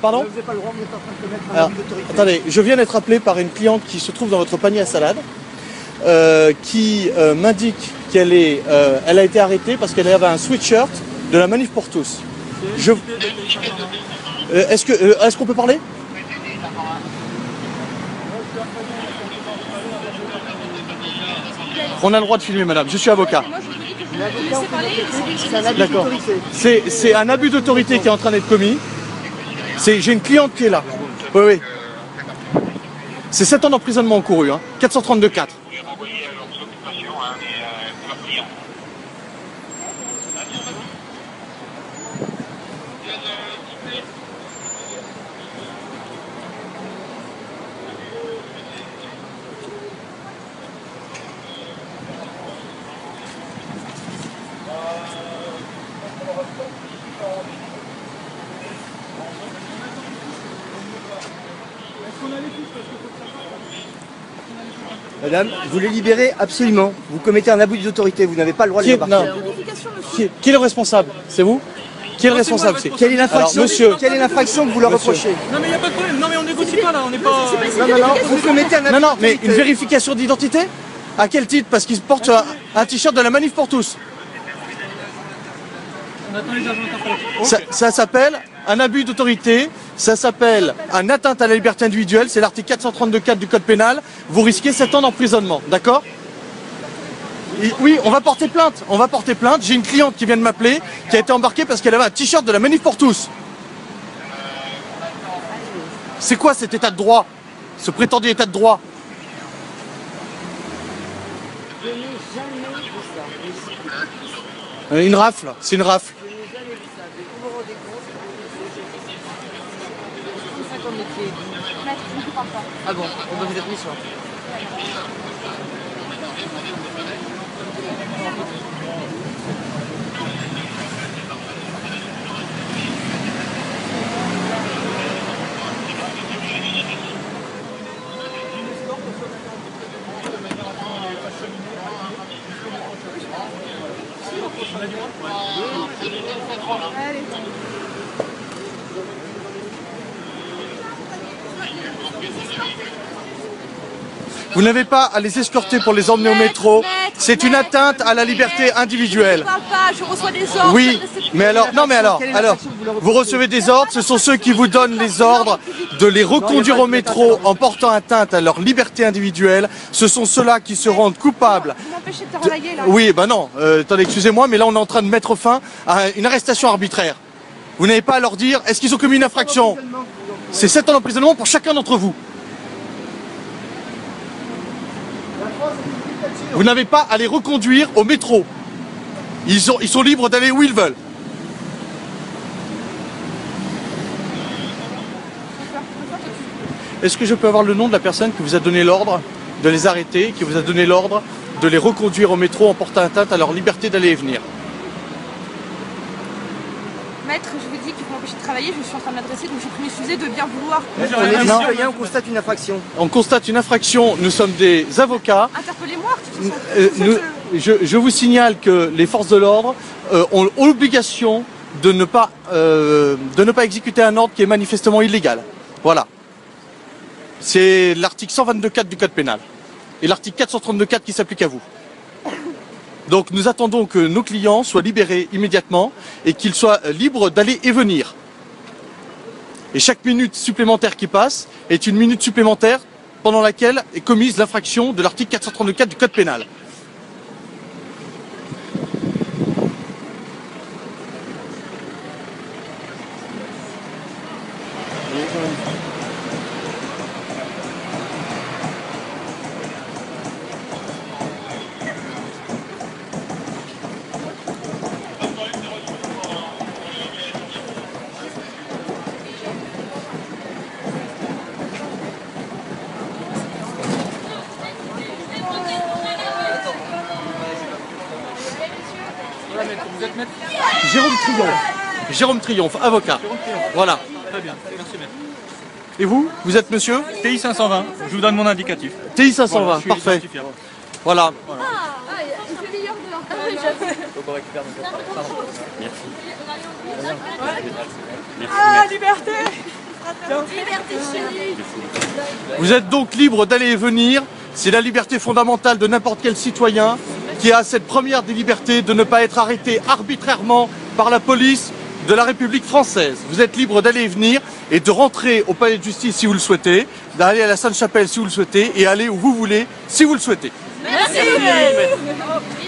Pardon? Vous n'avez pas le droit, vous êtes en train de mettre un Alors, abus d'autorité. attendez, je viens d'être appelé par une cliente qui se trouve dans votre panier à salade, qui m'indique qu'elle elle a été arrêtée parce qu'elle avait un sweatshirt de la Manif pour tous. Est-ce qu'on peut parler? On a le droit de filmer, madame. Je suis avocat. C'est un abus D'accord. d'autorité. C'est un abus d'autorité qui est en train d'être commis. J'ai une cliente qui est là. Oui, oui. C'est 7 ans d'emprisonnement encouru, hein. 432-4. Madame, vous les libérez absolument. Vous commettez un abus d'autorité, vous n'avez pas le droit de les embarquer. Qui est le responsable? C'est vous? Qui est le responsable? Quelle est l'infraction? Monsieur. Quelle est l'infraction que vous leur reprochez? Non mais il n'y a pas de problème, non mais on négocie pas là, on n'est pas... Non, vous commettez un abus Non, non, mais d'autorité. une vérification d'identité? À quel titre? Parce qu'ils portent un t-shirt de la Manif pour tous. On attend les agents interpellatifs. Ça s'appelle un abus d'autorité, ça s'appelle un atteinte à la liberté individuelle, c'est l'article 432-4 du code pénal. Vous risquez 7 ans d'emprisonnement, d'accord? Oui, on va porter plainte, J'ai une cliente qui vient de m'appeler, qui a été embarquée parce qu'elle avait un t-shirt de la Manif pour tous. C'est quoi cet état de droit? Ce prétendu état de droit? Une rafle, c'est une rafle. Ah bon, on doit vous être mis sur. Vous n'avez pas à les escorter pour les emmener au métro. C'est une atteinte à la liberté individuelle. Je reçois des ordres. Oui, mais alors, non mais alors, vous recevez des ordres, ce sont ceux qui vous donnent les ordres de les reconduire au métro en portant atteinte à leur liberté individuelle. Ce sont ceux-là qui se rendent coupables. Vous m'empêchez de travailler là. Oui, ben non, attendez, excusez-moi, mais là on est en train de mettre fin à une arrestation arbitraire. Vous n'avez pas à leur dire, est-ce qu'ils ont commis une infraction? C'est 7 ans d'emprisonnement pour chacun d'entre vous. Vous n'avez pas à les reconduire au métro. Ils sont libres d'aller où ils veulent. Est-ce que je peux avoir le nom de la personne qui vous a donné l'ordre de les arrêter, qui vous a donné l'ordre de les reconduire au métro en portant atteinte à leur liberté d'aller et venir? Maître, je vous dis que vous m'empêchez de travailler, je suis en train de m'adresser, donc je prie m'excuser de bien vouloir. On est des citoyens, on constate une infraction. On constate une infraction, nous sommes des avocats. Interpellez-moi, de toute façon. Je vous signale que les forces de l'ordre ont l'obligation de ne pas exécuter un ordre qui est manifestement illégal. Voilà. C'est l'article 122.4 du code pénal et l'article 432.4 qui s'applique à vous. Donc nous attendons que nos clients soient libérés immédiatement et qu'ils soient libres d'aller et venir. Et chaque minute supplémentaire qui passe est une minute supplémentaire pendant laquelle est commise l'infraction de l'article 432.4 du code pénal. Vous êtes maître? Jérôme Triomphe, avocat. Voilà. Très bien, merci maître. Et vous? Vous êtes monsieur? TI 520, je vous donne mon indicatif. TI 520, Voilà, je suis parfait. identifié. Voilà. Il fait meilleur dehors. Donc on récupère notre... Pardon. Merci. Ah, liberté! Vous êtes donc libre d'aller et venir. C'est la liberté fondamentale de n'importe quel citoyen qui a cette première des libertés de ne pas être arrêté arbitrairement par la police de la République française. Vous êtes libre d'aller et venir et de rentrer au palais de justice si vous le souhaitez, d'aller à la Sainte-Chapelle si vous le souhaitez et aller où vous voulez si vous le souhaitez. Merci.